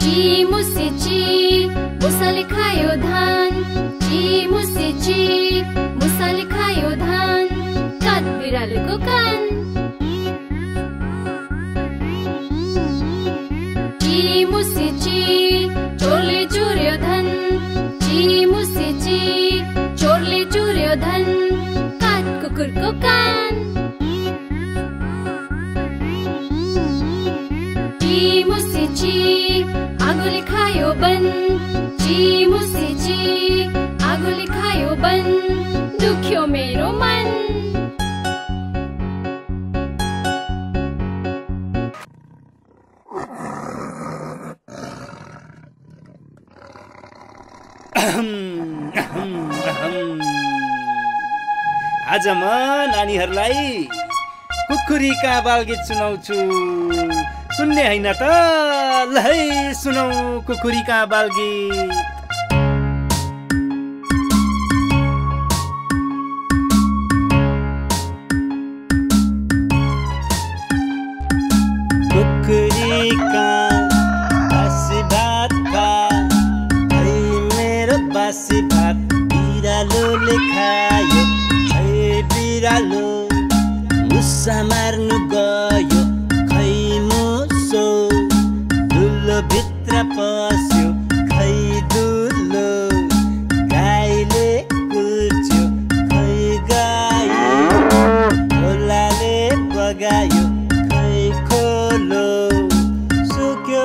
ची मुसे ची मुसाले खायो धान ची मुसे ची मुसाले खायो धान काग बिरालोको कान ची मुसे ची चोरले चुर्यो धन ची मुसे ची चोरले चुर्यो धन काग कुकुरको कान ची मुसे ची आगोले खायो बन ची मुसे ची आगोले खायो बन दुख्यो मेरो मन आज म नानीहरूलाई कुकुरीका बालगीत सुनाउँछु सुन्ने हैन त ल है सुनौ कुकुरीका बालगीत कुकुरीका बासी भात खा है मेरो बासी भात बिरालोले खायो है बिरालो मुसा मार्नु गयो खै मुसो दुलो भित्र पस्यो खै दुलो गाईले कुल्च्यो खै गाई खोलाले बगायो खै खोलो सुक्यो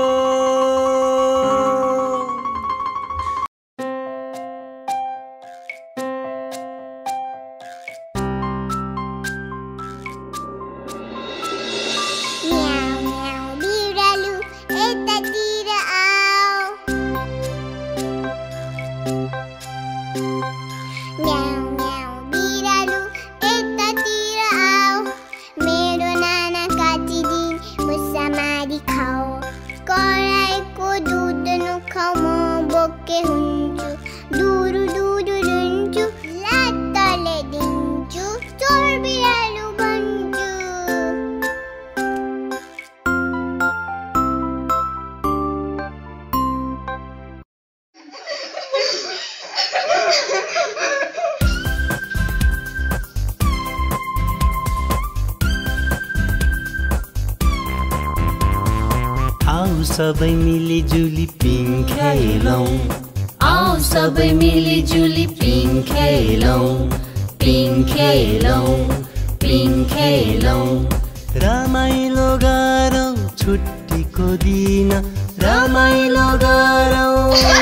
सबै मिली जुली पिङ खेलौं आओ सबै मिली जुली पिङ खेलौं पिङ खेलौं पिङ खेलौं रमाइलो गरौँ छुट्टीको दिन रमाइलो गरौँ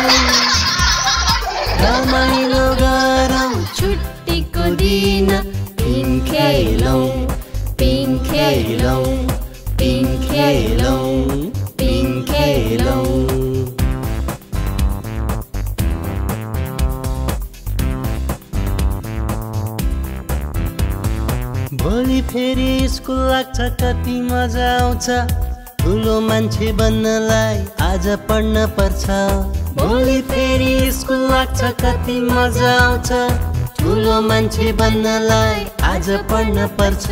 रमाइलो गरौँ छुट्टीको दिन पिङ खेलौं पिङ खेलौं पिङ खेलौं पिङ खेलौं भोलि फेरि स्कुल लाग्छ कति मजा आउँछ ठुलो मान्छे बन्नलाई आज पढ्न पर्छ भोलि फेरि स्कुल लाग्छ कति मजा आउँछ ठुलो मान्छे बन्नलाई आज पढ्न पर्छ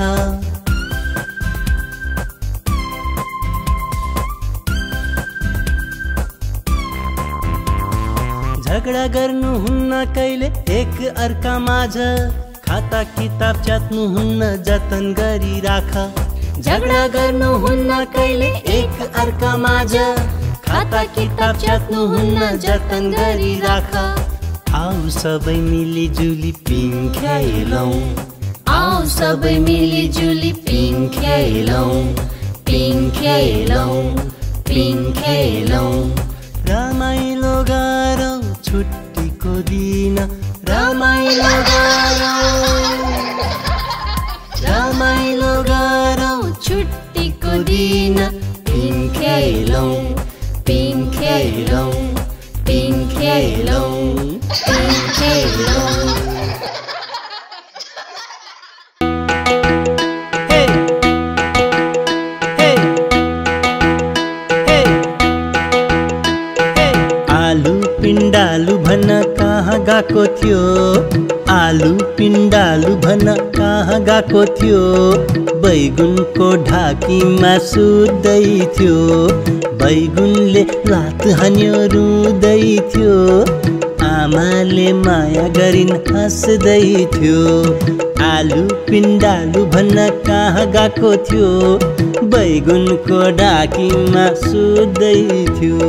झगडा गर्नु हुन्न कहिले एक अर्का माझ खाता किताब च्यात्नु हुन्न जतन गरी राख झगडा गर्नु हुन्न कहिले एक अर्का माझ खाता किताब च्यात्नु हुन्न जतन गरी राख आऊ सबै मिली जुली पिङ खेलौं आओ सबै मिली जुली पिङ खेलौं पिङ खेलौं पिङ खेलौं रमाइलो गरौँ छुट्टीको दिन रमाइलो गरौँ छुट्टीको दिन पिङ खेलौं पिङ खेलौं पिङ खेलौं पिङ खेलौं पिण्डालु भन कहाँ गएको थियो आलु पिण्डालु भन कहाँ गएको थियो बैगुनको ढाकीमा सुत्दै थियो। बैगुनले लात हान्यो रुँदै थियो। आमाले माया गरिन् हाँस्दै थियो। आलु पिण्डालु भन्न कहाँ गएको थियो। बैगुनको ढाकीमा सुत्दै थियो।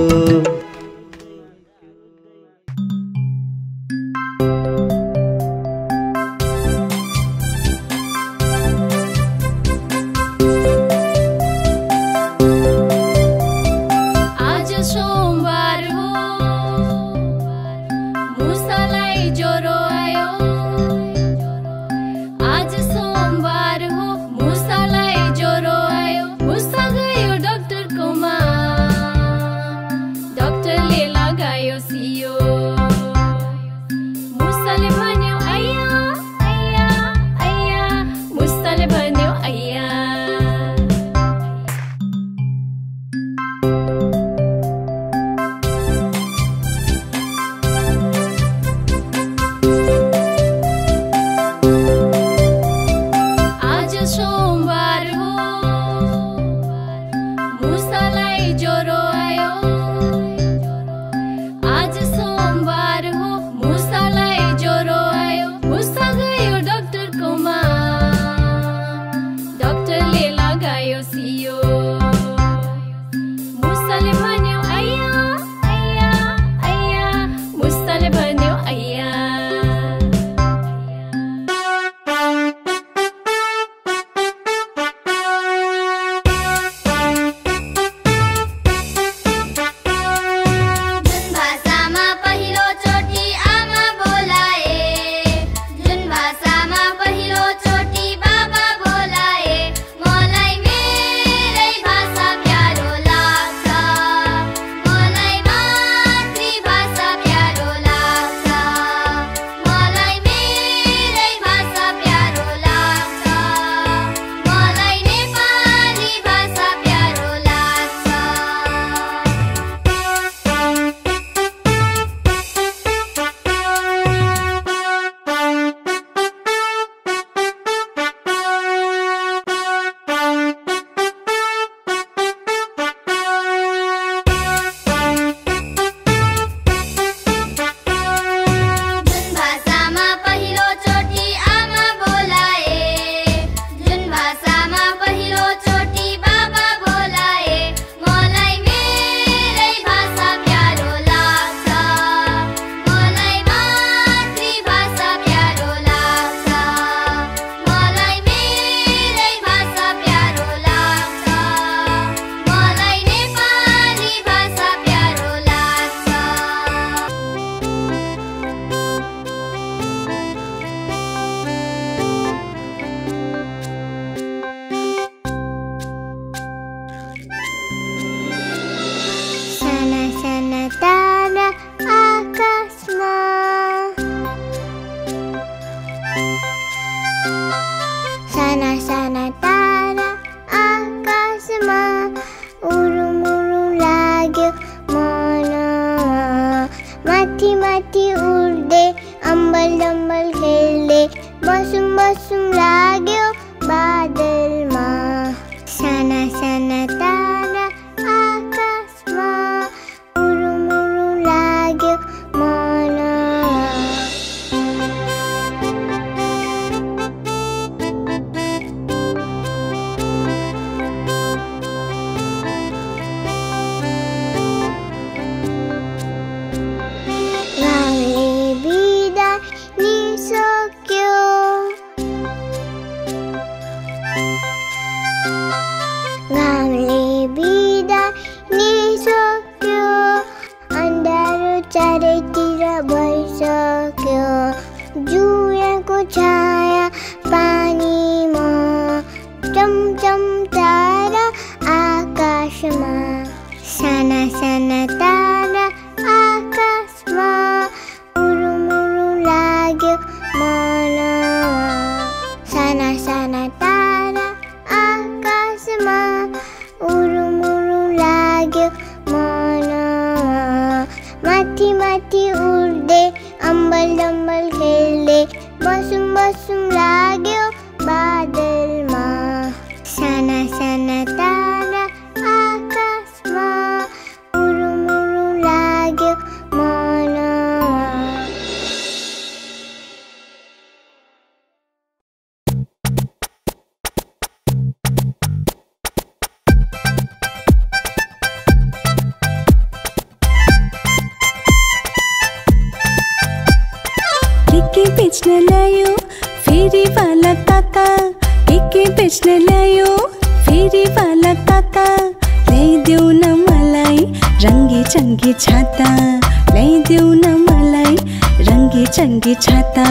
बेच्न ल्यायो फेरि वाला काका, के बेच्न ल्यायो फेरि वाला काका। ल्याइदेऊ न मलाई रङ्गी चङ्गी छाता, ल्याइदेऊ न मलाई रङ्गी चङ्गी छाता।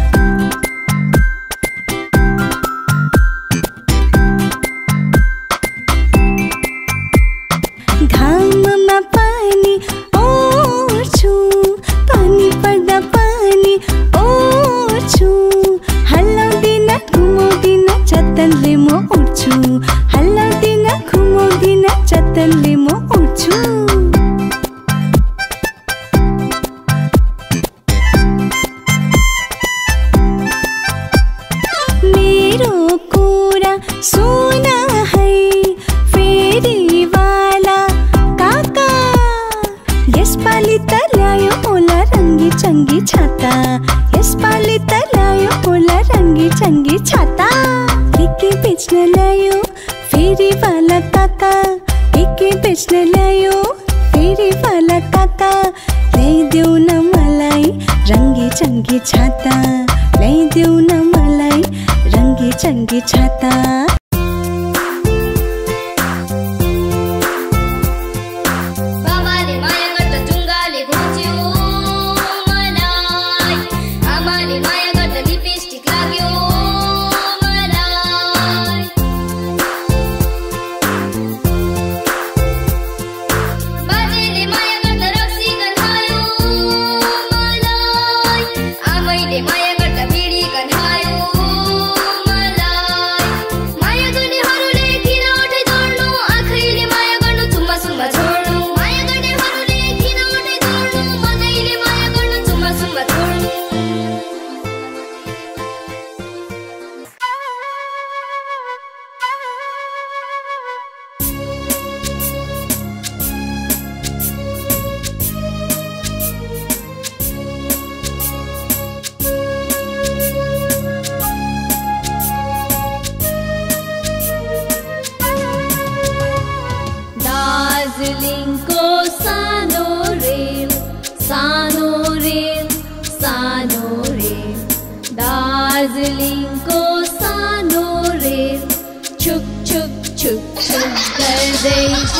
घाममा पानी ओर्छु, पानी पर्दा पानी ओर्छु, हल्लाउँदिन घुमाउँदिन चतनले म उड्छु, हल्लाउँदिन घुमाउँदिन चतनले म उड्छु। मेरो कुरा सुन है फेरि वाला काका, यसपालि त ल्यायो होला रङ्गी चङ्गी छाता, यसपालि त ल्यायो होला रङ्गी चङ्गी छाता। के बेच्न ल्यायो फेरि वाला काका, के बेच्न ल्यायो फेरि वाला काका। ल्याइदेऊ न मलाई रङ्गी चङ्गी छाता, ल्याइदेऊ न मलाई रङ्गी चङ्गी छाता। दार्जिलिङको सानो रेल, सानो रेल, सानो रेल, दार्जिलिङको सानो रेल छुक छुक छुक छुक गर्दैछ।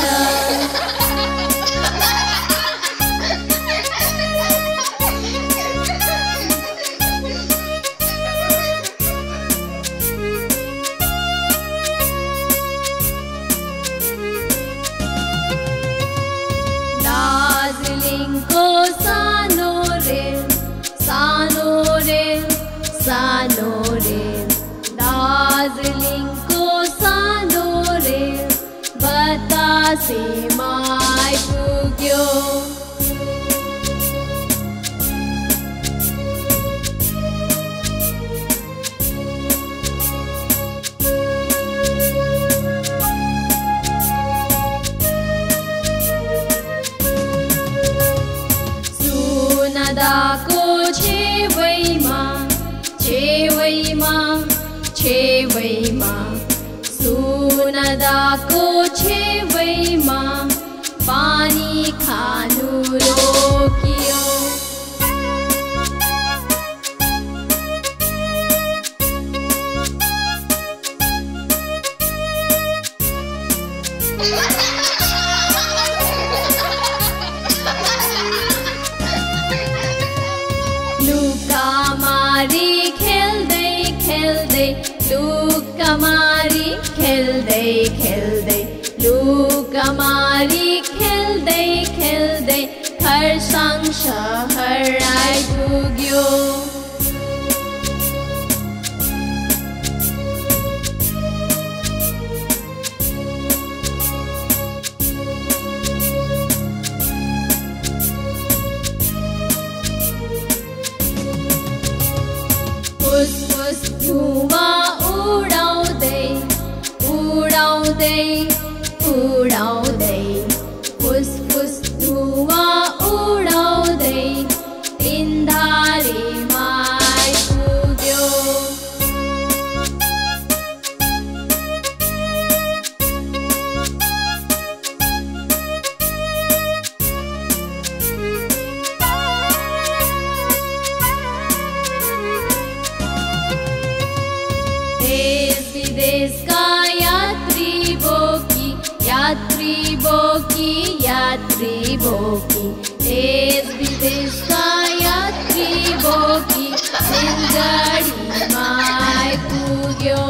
दार्जिलिङको सानो रेल, सानो रेल, सानो रेल, दार्जिलिङको सानो रेल बतासेमा आइपुग्यो। सुनदाको छेवैमा, छेवैमा, छेवैमा, सुनदाको छेवैमा पानी खानु रोकियो। लुकामारी खेल्दै खेल्दै, लुकामारी खेल्दै खेल्दै, लुकामारी खेल्दै खेल्दै खरसाङ शहर आइपुग्यो। फुस फुस धुवाँ उडाउँदै उडाउँदै उडाउँदै, फुस फुस धुवाँ उडाउँदै तिनधारेमा आइपुग्यो। बोकी देश विदेश का यात्री बोकी रेलगाडीमा आइपुग्यो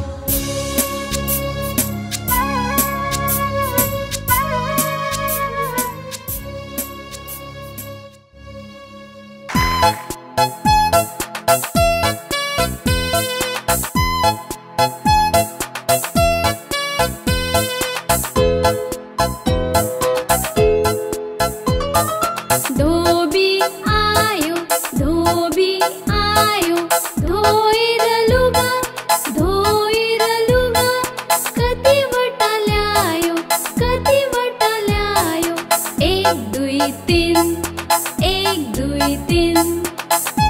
धोबी आयो धोएर लुगा कतिवटा ल्यायो 1 2 3